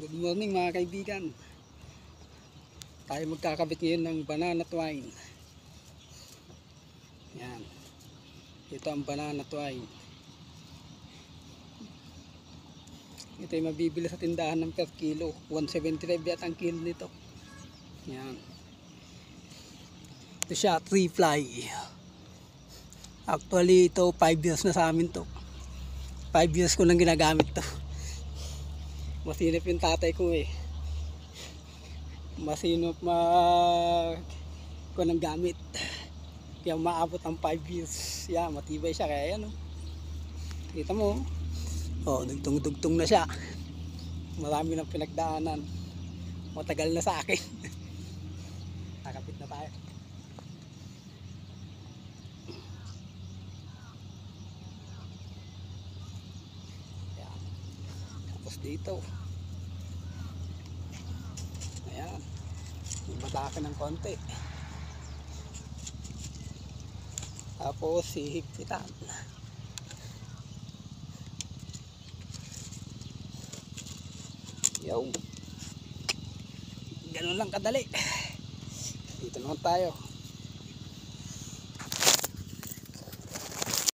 Good morning mga kaibigan. Tayo magkakabit ngayon ng banana twine. Yan. Ito ang banana twine. Ito ay mabibili sa tindahan ng per kilo. 175 yata ang kilo nito. Yan. Ito siya, 3 ply. Actually ito 5 years na sa amin to. 5 years ko nang ginagamit to. Masinop yung tatay ko eh. Masinop ko ng gamit. Kaya maabot ang 5 years. Yeah, matibay siya. Kaya yan oh. Kita mo oh, dugtong-dugtong na siya. Marami ng pinagdaanan. Matagal na sa akin. Nakapit na tayo. Yan. Tapos dito. Ayan. Matake ng konti. Tapos hihigpitan. Yo. Ganun lang kadali. Dito naman tayo.